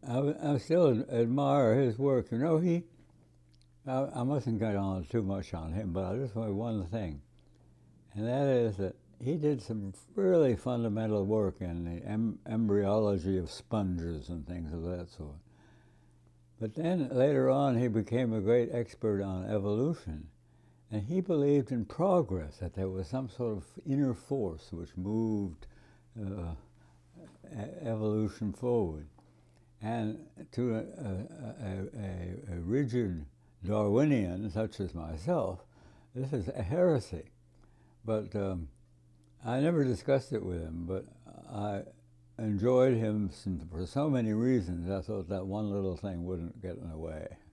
I still admire his work. You know, I mustn't get on too much on him, but I just want one thing, and that is that he did some really fundamental work in the embryology of sponges and things of that sort. But then later on he became a great expert on evolution, and he believed in progress, that there was some sort of inner force which moved evolution forward. And to a rigid Darwinian such as myself, this is a heresy. But I never discussed it with him, but I enjoyed him for so many reasons. I thought that one little thing wouldn't get in the way.